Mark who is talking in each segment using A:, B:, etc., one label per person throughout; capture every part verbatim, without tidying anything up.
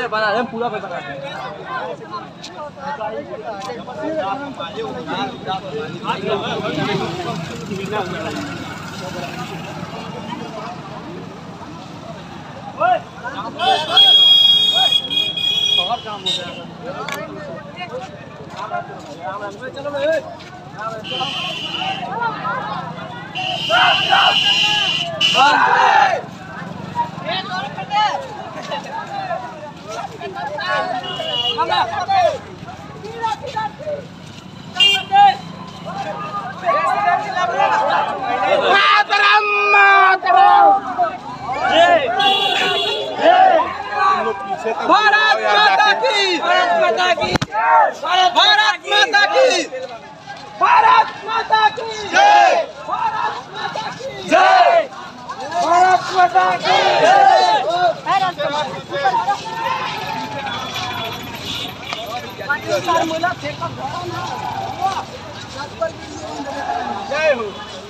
A: अरे बना दे पूरा बना दे। बहुत काम हो गया। चलो भाई। मातरम मातरम भारत माता की भारत माता की भारत माता की भारत माता की जय भारत माता की जय भारत माता की जय हो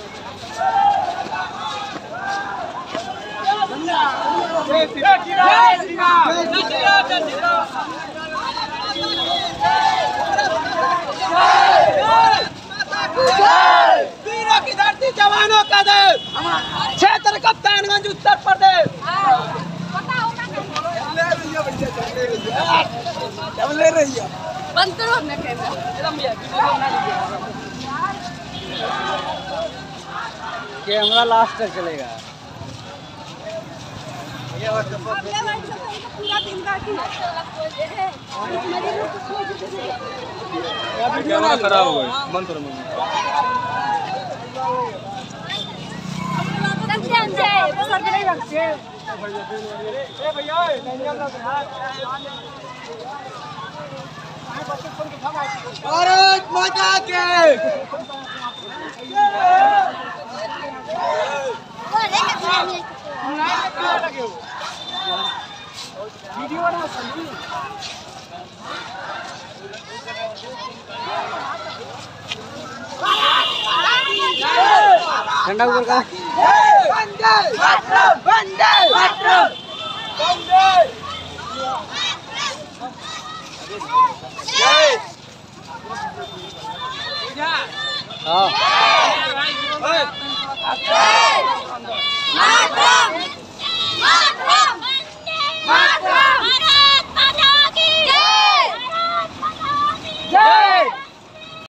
A: जय श्री राम जय श्री राम जय श्री राम जय श्री राम वीरों की धरती जवानों का देश क्षेत्र कप्तानगंज उत्तर प्रदेश ले रही है बंद करो अपना कैमरा लास्ट तक चलेगा पूरा दिन का वीडियो ना खराब हो गई बंद करो भारत माता के वीडियो ना ठंडा ऊपर का वंदे मातरम वंदे मातरम वंदे जय हां मातरम मातरम मातरम भारत माता की जय भारत माता की जय